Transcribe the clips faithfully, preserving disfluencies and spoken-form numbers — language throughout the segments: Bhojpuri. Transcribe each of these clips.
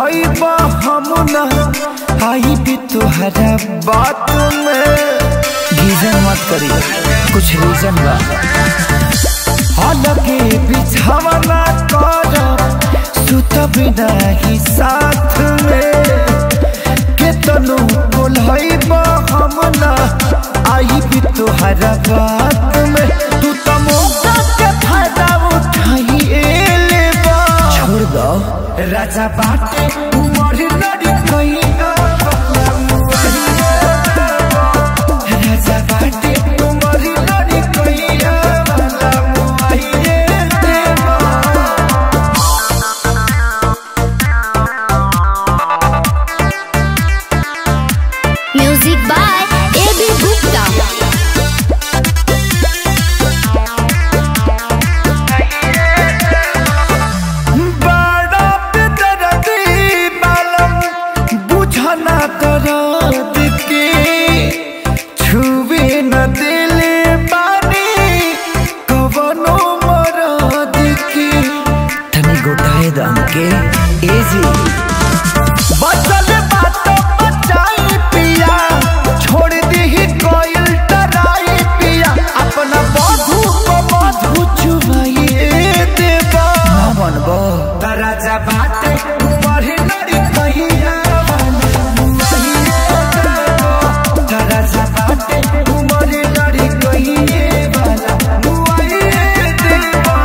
भइबा हम ना आई भी तुहरा बात में। गीजन मत करी, कुछ रीजन बा। अलगे बिछावना कर सुत बिना ही साथ में। केतनो बोलइबा हम ना आई भी तुहरा बात में। तू तो मौका के फायदा उठाई लेबा। छोड़ दो राजा बाटे उमर लड़ी गई। राजा बाटे उमर लड़ी गई। Music by A B Gupta. के एजी बचल बात बचाई पिया। छोड़ दी ही कोयल टराई पिया। अपना बधू को बधू चुमाइए देबा। ना बनबो राजा बाटे उमर लड़ी कहिया। राजा बाटे उमर लड़ी कहिए वाला मुआइए देबा।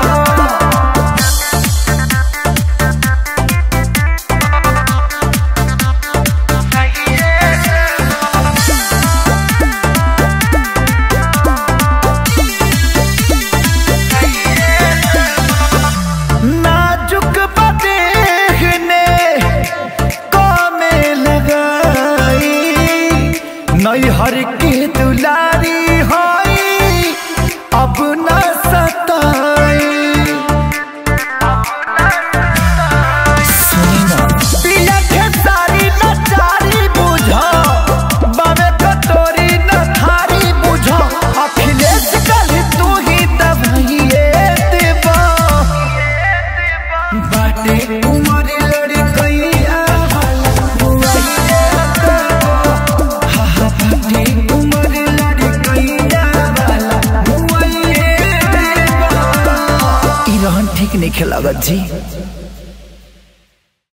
हर के दुलारी होई अब न सताई। पिया के सारी नचारी बुझो बाबे कटोरी न थारी बुझो। अखिलेश कल तू ही दवाइए देबा। बाटे उमर लड़ी कहिया। ठीक नहीं खेला जी।